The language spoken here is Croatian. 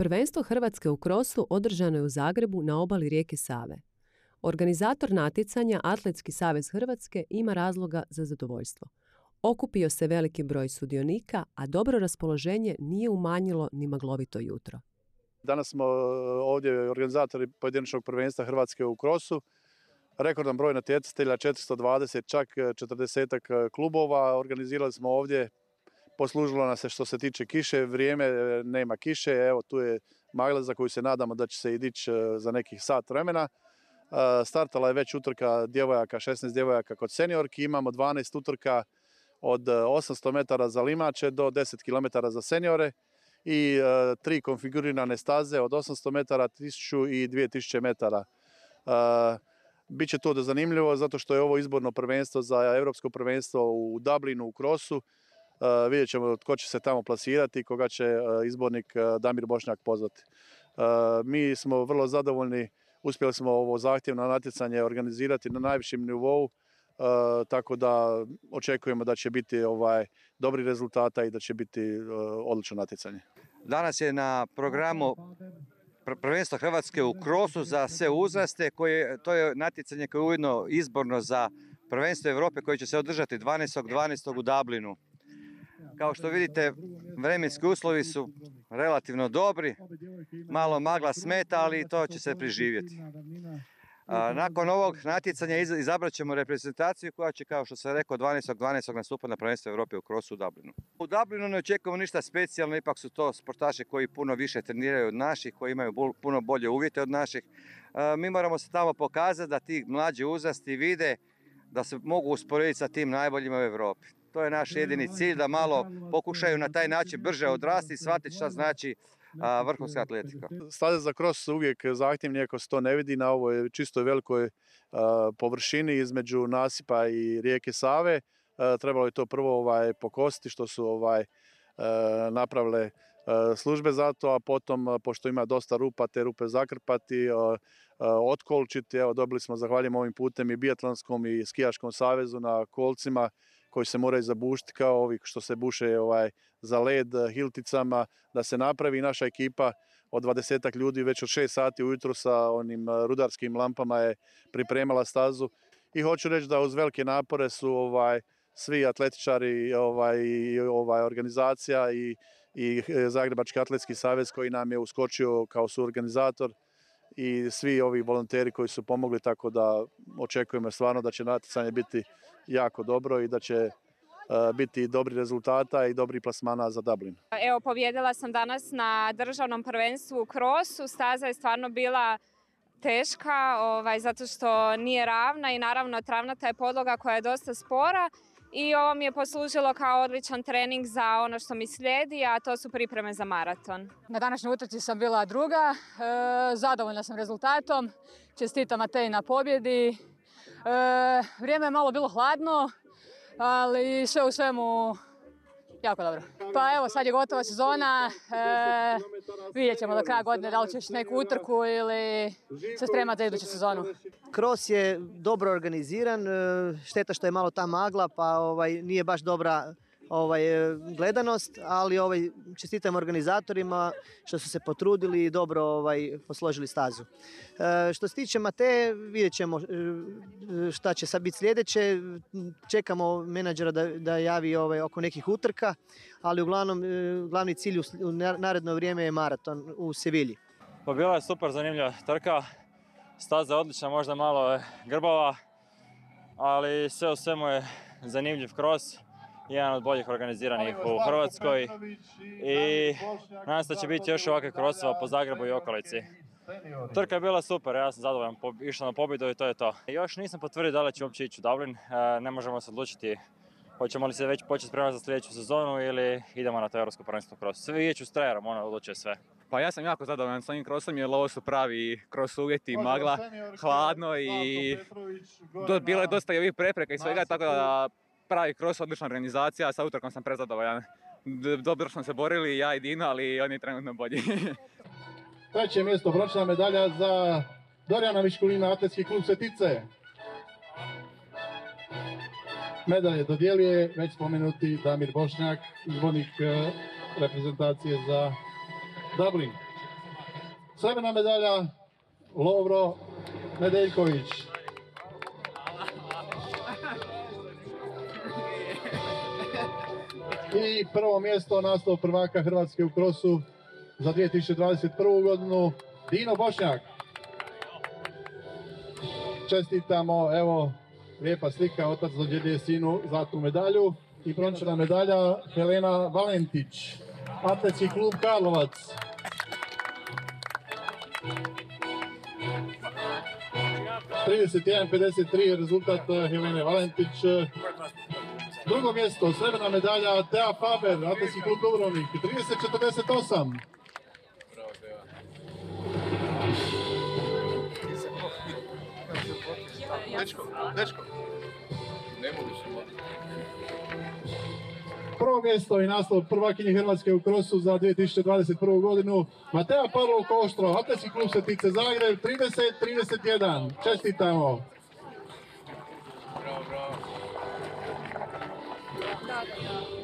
Prvenstvo Hrvatske u krosu održano je u Zagrebu na obali rijeke Save. Organizator natjecanja, Atletski savez Hrvatske, ima razloga za zadovoljstvo. Okupio se veliki broj sudionika, a dobro raspoloženje nije umanjilo ni maglovito jutro. Danas smo ovdje organizatori pojedinačnog prvenstva Hrvatske u krosu. Rekordan broj natjecatelja, 420, čak 40 klubova. Organizirali smo ovdje, poslužilo nas se što se tiče kiše, vrijeme nema kiše, evo tu je magla za koju se nadamo da će se i dići za nekih sat vremena. Startala je već utrka djevojaka, 16 djevojaka kod seniorki, imamo 12 utrka od 800 metara za limače do 10 km za seniore i 3 konfigurirane staze od 800 metara, 1000 i 2000 metara. Biće to zanimljivo zato što je ovo izborno prvenstvo za Europsko prvenstvo u Dublinu u krosu. Vidjet ćemo tko će se tamo plasirati i koga će izbornik Damir Bošnjak pozvati. Mi smo vrlo zadovoljni, uspjeli smo ovo zahtjevno natjecanje organizirati na najvišem nivou, tako da očekujemo da će biti dobri rezultata i da će biti odlično natjecanje. Danas je na programu prvenstvo Hrvatske u krosu za sve uzraste. To je natjecanje koje je ujedno izborno za prvenstvo Europe koje će se održati 12.12. u Dublinu. Kao što vidite, vremenski uslovi su relativno dobri, malo magla smeta, ali to će se preživjeti. Nakon ovog natjecanja izabrat ćemo reprezentaciju koja će, kao što sam rekao, 12.12. nastupati na prvenstvo Europe u krosu u Dublinu. U Dublinu ne očekujemo ništa specijalno, ipak su to sportaši koji puno više treniraju od naših, koji imaju puno bolje uvjete od naših. Mi moramo se tamo pokazati da ti mlađi uzrasti vide da se mogu usporediti sa tim najboljima u Europi. To je naš jedini cilj, da malo pokušaju na taj način brže odrasti i shvatiti šta znači vrhunska atletika. Staze za kros su uvijek zahtjevni, iako se to ne vidi na ovoj čistoj velikoj površini između nasipa i rijeke Save. Trebalo je to prvo pokositi što su napravile službe za to, a potom, pošto ima dosta rupa, te rupe zakrpati, otkolčiti. Evo, dobili smo, zahvaljujem ovim putem, i biatlonskom i skijaškom savezu na kolcima koji se moraju zabušiti kao ovi što se buše za led hilticama, da se napravi. Naša ekipa od 20 ljudi već od 6 sati ujutro sa onim rudarskim lampama je pripremala stazu. I hoću reći da uz velike napore su svi atletičari i organizacija i Zagrebački atletski savez koji nam je uskočio kao suorganizator i svi ovi volonteri koji su pomogli, tako da očekujemo stvarno da će natjecanje biti jako dobro i da će biti dobri rezultata i dobri plasmana za Dublin. Evo, pobijedila sam danas na državnom prvenstvu u krosu. Staza je stvarno bila teška zato što nije ravna i naravno travnata je podloga koja je dosta spora. I ovo mi je poslužilo kao odličan trening za ono što mi slijedi, a to su pripreme za maraton. Na današnjoj utrci sam bila druga, zadovoljna sam rezultatom, čestitam Mateji na pobjedi. Vrijeme je malo bilo hladno, ali sve u svemu jako dobro. Pa evo, sad je gotova sezona, vidjet ćemo do kraja godine da li ćeš neku utrku ili se spremati za iduću sezonu. Kros je dobro organiziran, šteta što je malo ta magla pa nije baš dobra gledanost, ali čestitam organizatorima što su se potrudili i dobro posložili stazu. Što se tiče Mateje, vidjet ćemo šta će sad biti sljedeće. Čekamo menadžera da javi oko nekih utrka, ali uglavnom glavni cilj u naredno vrijeme je maraton u Sevilji. Pa bila je super zanimljiva trka, staza je odlična, možda malo je grbava, ali sve u svemu je zanimljiv kros. Jedan od boljih organiziranih u Hrvatskoj i nadam se da će biti još ovakvih krosova po Zagrebu i okolici. Trka je bila super, ja sam zadovoljan, išao na pobjedu i to je to. Još nisam potvrdio da li ću uopće ići u Dublin, ne možemo se odlučiti hoćemo li se već početi spremati za sljedeću sezonu ili idemo na to europsko prvenstvo krosu. Sve vidjet ću s trenerom, ono odlučuje sve. Pa ja sam jako zadovoljan s ovim krosom jer ovo su pravi kros uvjeti, magla, hladno i bilo je dosta i ovih prepreka i svega, tako da pravi kros, odlična organizacija, sa utrkom sam prezadovoljan. Dobro smo se borili, ja i Dino, ali on je trenutno bolji. Treće mjesto, brončana medalja za Dorijana Miškulina, Atletski klub Svetice. Medalje dodjeljuje već spomenuti Damir Bošnjak, izbornik reprezentacije za Dublin. srebrna medalja Lovro Nedeljković. I prvo mjesto naslov prvaka Hrvatske u krosu za 2021. godinu Dino Bošnjak. Čestitamo, evo, lijepa slika, otac dodjeljuje sinu zlatnu medalju i brončana medalja Helena Valentić, Atletski klub Karlovac. (31:53) rezultat Helene Valentić. Drugo mjesto, srebrna medalja Tea Faber, Atletski klub Dubrovnik, 30:48. Dečko. Ne mogu se. Prvo mjesto i naslov prvakinje Hrvatske u krosu za 2021. godinu Matea Pavlov Koštro, Atletski klub Svetice Zagreb, 30:31. Čestitamo. Bravo.